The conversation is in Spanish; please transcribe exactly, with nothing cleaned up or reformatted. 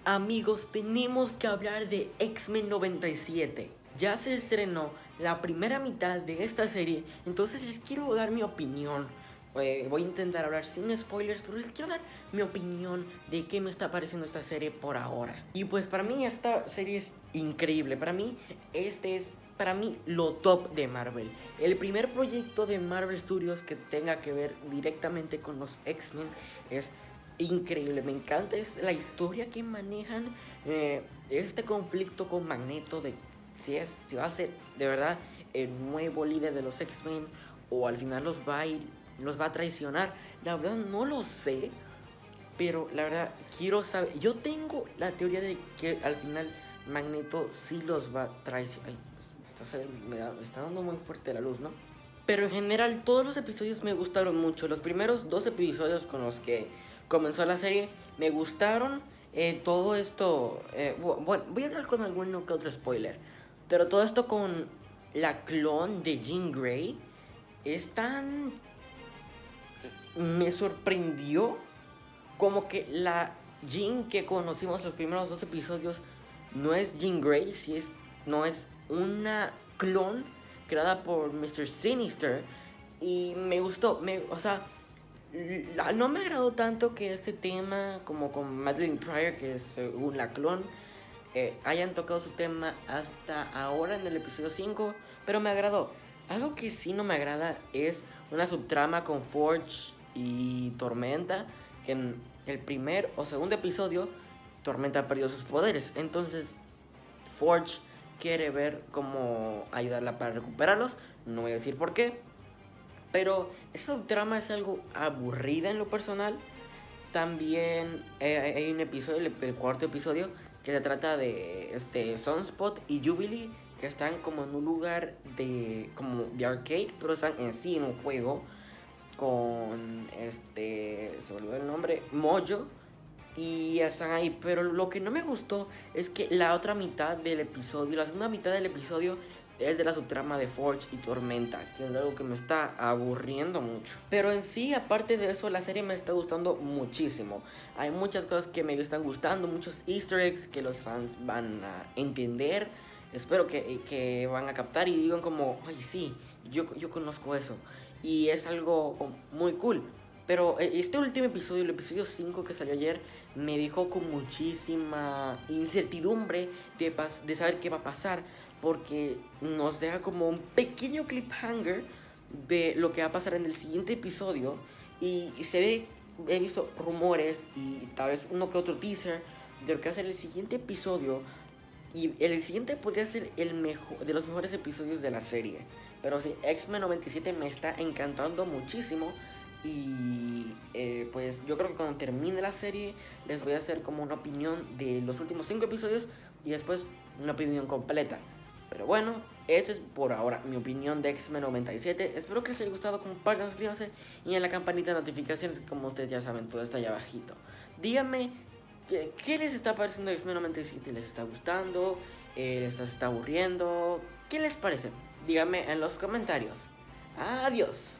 Amigos, tenemos que hablar de X-Men noventa y siete. Ya se estrenó la primera mitad de esta serie, entonces les quiero dar mi opinión. Eh, voy a intentar hablar sin spoilers, pero les quiero dar mi opinión de qué me está pareciendo esta serie por ahora. Y pues para mí esta serie es increíble. Para mí este es para mí lo top de Marvel. El primer proyecto de Marvel Studios que tenga que ver directamente con los X-Men es increíble. Me encanta es la historia que manejan, eh, este conflicto con Magneto de si es si va a ser de verdad el nuevo líder de los X-Men o al final los va a ir, los va a traicionar. La verdad no lo sé, pero la verdad quiero saber. Yo tengo la teoría de que al final Magneto sí los va a traicionar. Ay, me está, me, da, me está dando muy fuerte la luz, ¿no? Pero en general todos los episodios me gustaron mucho. Los primeros dos episodios con los que comenzó la serie me gustaron. Eh, todo esto, eh, bueno, voy a hablar con alguno que otro spoiler, pero todo esto con la clon de Jean Grey es tan... me sorprendió. Como que la Jean que conocimos los primeros dos episodios no es Jean Grey, si es, no es una clon creada por mister Sinister. Y me gustó, me, o sea, la, no me agradó tanto que este tema, como con Madeline Pryor, que es según la clon, eh, hayan tocado su tema hasta ahora en el episodio cinco, pero me agradó. Algo que sí no me agrada es una subtrama con Forge y Tormenta, que en el primer o segundo episodio Tormenta perdió sus poderes, entonces Forge quiere ver cómo ayudarla para recuperarlos. No voy a decir por qué, pero esa trama es algo aburrida en lo personal. También eh, hay un episodio, el, el cuarto episodio, que se trata de este Sunspot y Jubilee, que están como en un lugar de como de arcade, pero están en sí en un juego con este, se volvió el nombre, Mojo, y están ahí. Pero lo que no me gustó es que la otra mitad del episodio, la segunda mitad del episodio, es de la subtrama de Forge y Tormenta, que es algo que me está aburriendo mucho. Pero en sí, aparte de eso, la serie me está gustando muchísimo. Hay muchas cosas que me están gustando, muchos easter eggs que los fans van a entender. Espero que, que van a captar y digan como, ay sí, yo, yo conozco eso. Y es algo muy cool. Pero este último episodio, el episodio cinco que salió ayer, me dejó con muchísima incertidumbre de, de saber qué va a pasar, porque nos deja como un pequeño cliffhanger de lo que va a pasar en el siguiente episodio. Y, y se ve, he visto rumores y tal vez uno que otro teaser de lo que va a ser el siguiente episodio. Y el siguiente podría ser el mejor, de los mejores episodios de la serie. Pero sí, X-Men noventa y siete me está encantando muchísimo. Y eh, pues yo creo que cuando termine la serie les voy a hacer como una opinión de los últimos cinco episodios y después una opinión completa. Pero bueno, esta es por ahora mi opinión de X-Men noventa y siete. Espero que les haya gustado, compartan, suscríbanse y en la campanita de notificaciones, como ustedes ya saben, todo está allá abajito. Díganme ¿qué, qué les está pareciendo X-Men noventa y siete? ¿Les está gustando? Eh, ¿Les está aburriendo? ¿Qué les parece? Díganme en los comentarios. Adiós.